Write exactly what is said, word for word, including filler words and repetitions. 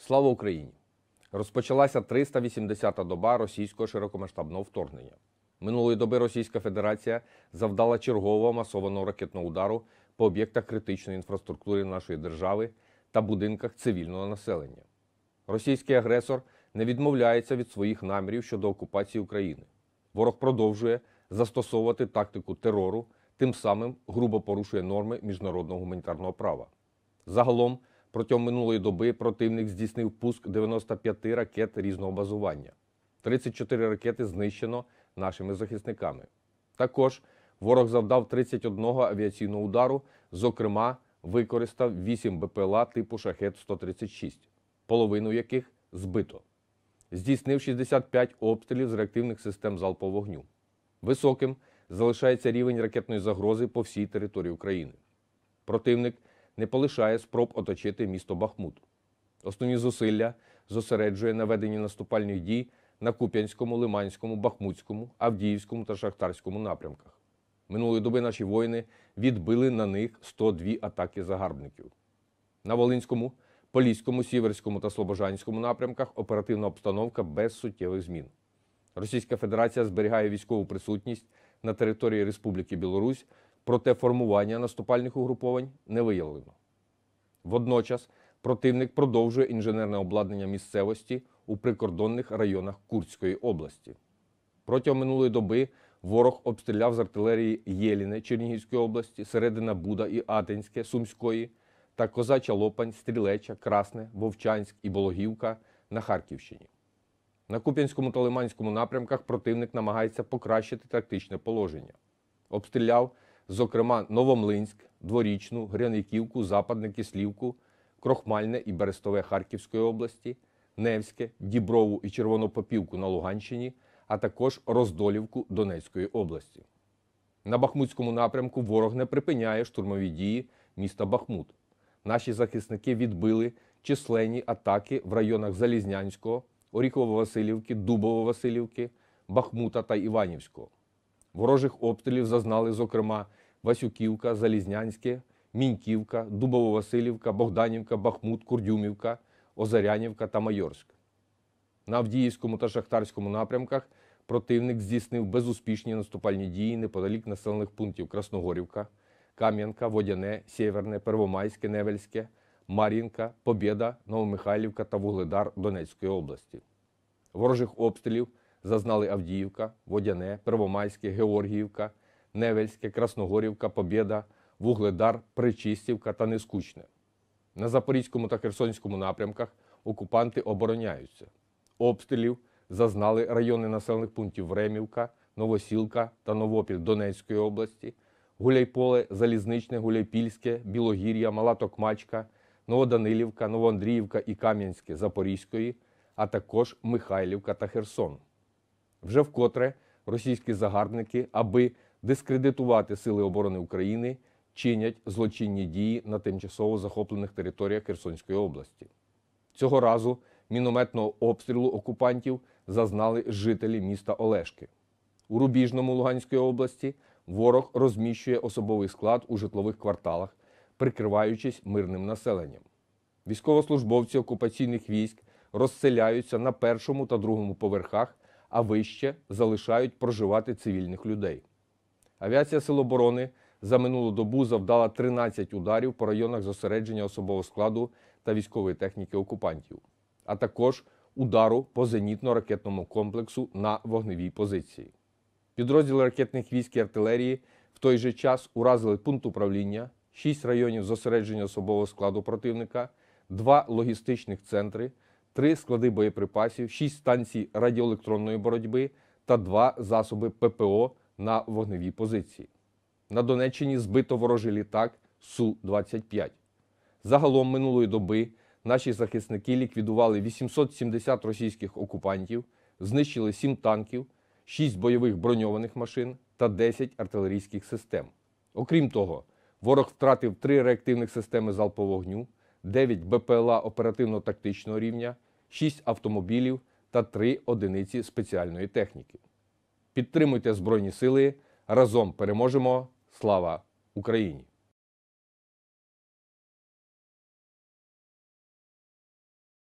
Слава Україні! Розпочалася триста вісімдесята доба російського широкомасштабного вторгнення. Минулої доби Російська Федерація завдала чергового масованого ракетного удару по об'єктах критичної інфраструктури нашої держави та будинках цивільного населення. Російський агресор не відмовляється від своїх намірів щодо окупації України. Ворог продовжує застосовувати тактику терору, тим самим грубо порушує норми міжнародного гуманітарного права. Загалом, протягом минулої доби противник здійснив пуск дев'яноста п'яти ракет різного базування. тридцять чотири ракети знищено нашими захисниками. Також ворог завдав тридцять одного авіаційного удару, зокрема, використав вісім Б П Л А типу Шахед сто тридцять шість, половину яких збито. Здійснив шістдесят п'ять обстрілів з реактивних систем залпового вогню. Високим залишається рівень ракетної загрози по всій території України. Противник не полишає спроб оточити місто Бахмут. Основні зусилля зосереджує на веденні наступальних дій на Куп'янському, Лиманському, Бахмутському, Авдіївському та Шахтарському напрямках. Минулої доби наші воїни відбили на них сто дві атаки загарбників. На Волинському, Поліському, Сіверському та Слобожанському напрямках оперативна обстановка без суттєвих змін. Російська Федерація зберігає військову присутність на території Республіки Білорусь, проте формування наступальних угруповань не виявлено. Водночас противник продовжує інженерне обладнання місцевості у прикордонних районах Курської області. Протягом минулої доби ворог обстріляв з артилерії Єліне Чернігівської області, Середина Буда і Атинське Сумської та Козача Лопань, Стрілеча, Красне, Вовчанськ і Бологівка на Харківщині. На Куп'янському та Лиманському напрямках противник намагається покращити тактичне положення. Обстріляв, зокрема, Новомлинськ, Дворічну, Гряниківку, Западне Кислівку, Крохмальне і Берестове Харківської області, Невське, Діброву і Червонопопівку на Луганщині, а також Роздолівку Донецької області. На Бахмутському напрямку ворог не припиняє штурмові дії міста Бахмут. Наші захисники відбили численні атаки в районах Залізнянського, Оріхово-Василівки, Дубово-Василівки, Бахмута та Іванівського. Ворожих обстрілів зазнали, зокрема, Васюківка, Залізнянське, Міньківка, Дубово-Василівка, Богданівка, Бахмут, Курдюмівка, Озарянівка та Майорськ. На Авдіївському та Шахтарському напрямках противник здійснив безуспішні наступальні дії неподалік населених пунктів Красногорівка, Кам'янка, Водяне, Сєверне, Первомайське, Невельське, Мар'їнка, Побєда, Новомихайлівка та Вугледар Донецької області. Ворожих обстрілів зазнали Авдіївка, Водяне, Первомайське, Георгіївка, Невельське, Красногорівка, Побєда, Вугледар, Причистівка та Нескучне. На Запорізькому та Херсонському напрямках окупанти обороняються. Обстрілів зазнали райони населених пунктів Времівка, Новосілка та Новопіль Донецької області, Гуляйполе, Залізничне, Гуляйпільське, Білогір'я, Мала Токмачка, Новоданилівка, Новоандріївка і Кам'янське Запорізької, а також Михайлівка та Херсон. Вже вкотре російські загарбники, аби дискредитувати Сили оборони України, чинять злочинні дії на тимчасово захоплених територіях Херсонської області. Цього разу мінометного обстрілу окупантів зазнали жителі міста Олешки. У Рубіжному Луганської області ворог розміщує особовий склад у житлових кварталах, прикриваючись мирним населенням. Військовослужбовці окупаційних військ розселяються на першому та другому поверхах, а вище залишають проживати цивільних людей. Авіація Сил оборони за минулу добу завдала тринадцять ударів по районах зосередження особового складу та військової техніки окупантів, а також удару по зенітно-ракетному комплексу на вогневій позиції. Підрозділи ракетних військ і артилерії в той же час уразили пункт управління, шість районів зосередження особового складу противника, два логістичних центри, три склади боєприпасів, шість станцій радіоелектронної боротьби та два засоби П П О на вогневій позиції. На Донеччині збито ворожий літак Су двадцять п'ять. Загалом минулої доби наші захисники ліквідували вісімсот сімдесят російських окупантів, знищили сім танків, шість бойових броньованих машин та десять артилерійських систем. Окрім того, ворог втратив три реактивних системи залпового вогню, дев'ять Б П Л А оперативно-тактичного рівня, шість автомобілів та три одиниці спеціальної техніки. Підтримуйте Збройні Сили, разом переможемо! Слава Україні!